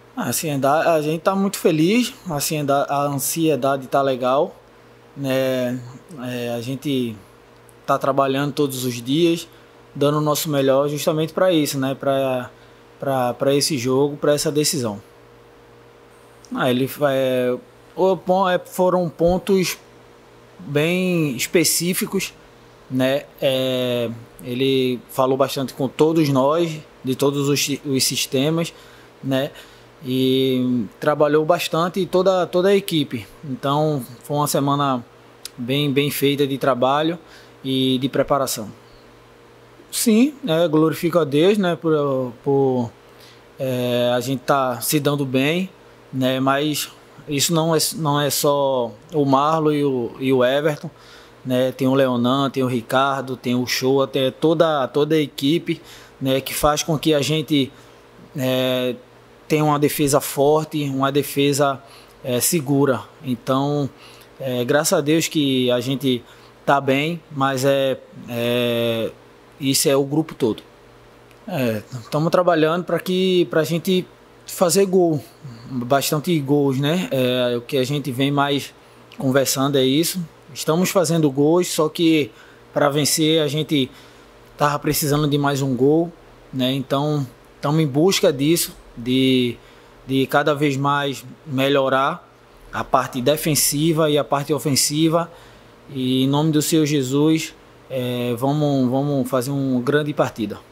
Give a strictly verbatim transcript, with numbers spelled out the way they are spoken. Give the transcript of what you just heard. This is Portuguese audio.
A ansiedade, a gente está muito feliz, a ansiedade, a ansiedade está legal, né? É, a gente está trabalhando todos os dias, dando o nosso melhor justamente para isso, né? Para para esse jogo, para essa decisão. Ah, ele é, foram pontos bem específicos, né? É, ele falou bastante com todos nós, de todos os, os sistemas, né? E trabalhou bastante toda, toda a equipe. Então foi uma semana bem, bem feita de trabalho e de preparação. Sim, é, glorifico a Deus, né, por, por é, a gente tá se dando bem, né, mas isso não é, não é só o Marlon e o, e o Everton, né, tem o Leonan, tem o Ricardo, tem o Show, até toda, toda a equipe, né, que faz com que a gente é, tenha uma defesa forte, uma defesa é, segura. Então, é, graças a Deus que a gente tá bem, mas é, é isso é o grupo todo. Estamos é, trabalhando para que para a gente fazer gol, bastante gols, né? É, o que a gente vem mais conversando é isso. Estamos fazendo gols, só que para vencer a gente tava precisando de mais um gol, né? Então estamos em busca disso, de, de cada vez mais melhorar a parte defensiva e a parte ofensiva. E em nome do Senhor Jesus, é, vamos, vamos fazer uma grande partida.